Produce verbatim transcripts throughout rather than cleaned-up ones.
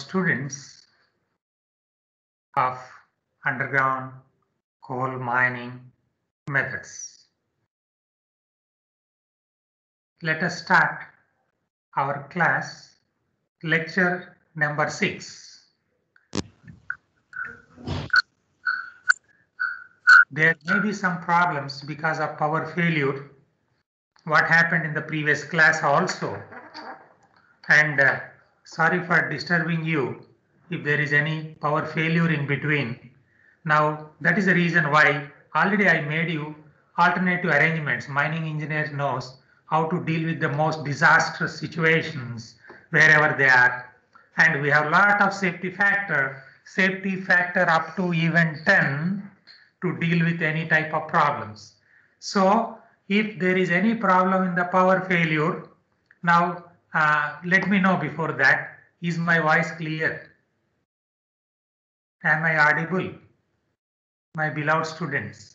students of underground coal mining methods. Let us start our class, lecture number six. There may be some problems because of power failure. What happened in the previous class also. And uh, sorry for disturbing you if there is any power failure in between. Now that is the reason why already I made you alternative arrangements. Mining engineers knows how to deal with the most disastrous situations wherever they are. And we have a lot of safety factor, safety factor up to even ten to deal with any type of problems. So if there is any problem in the power failure, now uh, let me know before that. Is my voice clear? Am I audible? My beloved students.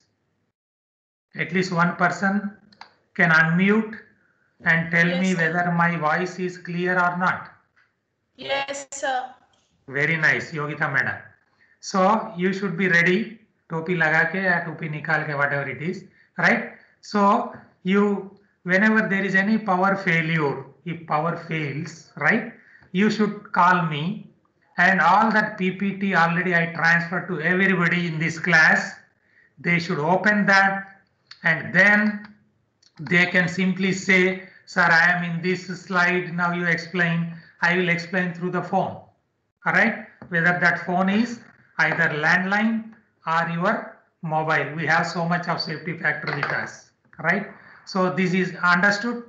At least one person can unmute and tell Yes, me sir. whether my voice is clear or not. Yes, sir. Very nice, Yogita madam. So you should be ready. Topi laga ke ya topi nikal ke, whatever it is, right? So you, whenever there is any power failure, if power fails, right, you should call me, and all that P P T already I transferred to everybody in this class. They should open that, and then they can simply say, sir, I am in this slide, now you explain. I will explain through the phone. All right, whether that phone is either landline or your mobile. We have so much of safety factor with us, right? So this is understood.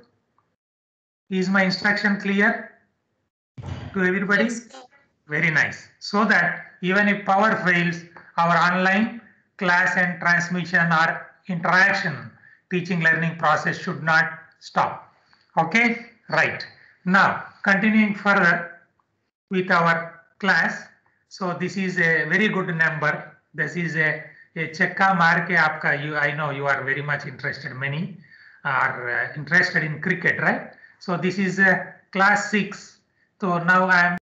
Is my instruction clear to everybody? Yes, sir. Very nice. So that even if power fails, our online class and transmission or interaction teaching learning process should not stop. Okay, right. Now continuing further with our class. So this is a very good number. This is a, a chekka maar ke aapka, you, I know you are very much interested, many are uh, interested in cricket, right? So this is uh, class six. So now I am